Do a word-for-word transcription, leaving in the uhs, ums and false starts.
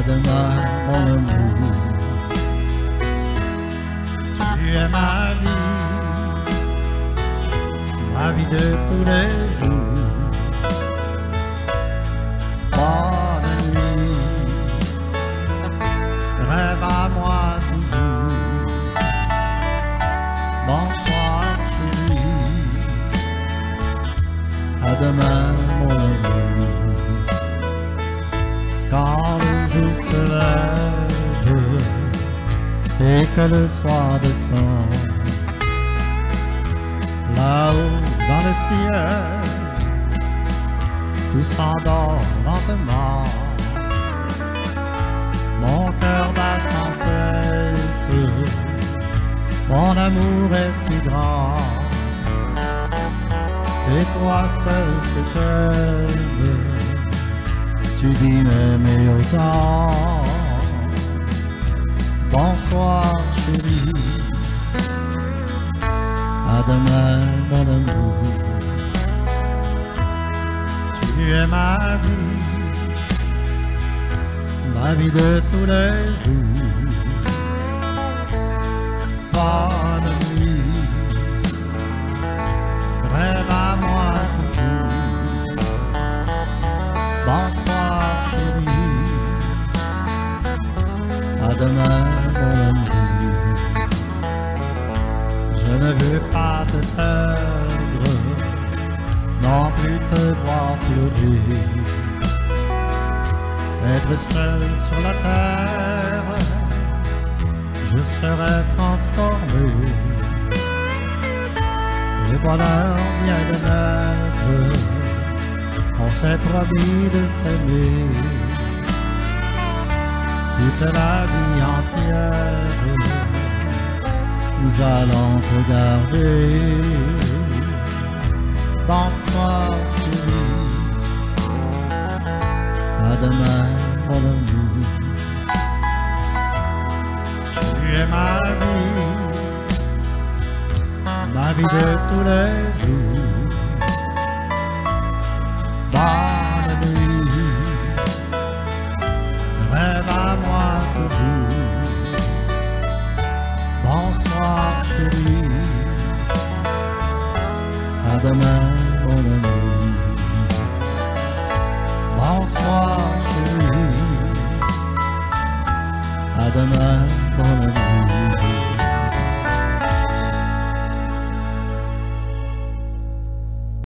À demain, mon amour. Tu es ma vie, ma vie de tous les jours. Bonne nuit, rêve à moi toujours. Bonsoir chérie, à demain mon amour. Quand le jour se lève et que le soir descend, là-haut dans le ciel, tout s'endort lentement. Mon cœur bat sans cesse, mon amour est si grand. C'est toi seul que j'aime, tu dis m'aimer autant. Bonsoir chérie, à demain mon amour. Tu es ma vie, ma vie de tous les jours. Bonne nuit, rêve à moi toujours. Bonsoir chérie, à demain mon amour. Je ne veux pas te perdre, non plus te voir pleurer. Être seul sur la terre, je serai transformé. Le bonheur vient de naître, on s'est promis de s'aimer. Toute la vie entière, nous allons te garder. Bonsoir chérie, à demain mon amour. Tu es ma vie, ma vie de tous les jours. Bonne nuit, rêve à moi toujours. Bonsoir chérie, à demain mon amour. Bonsoir chérie, à demain mon amour.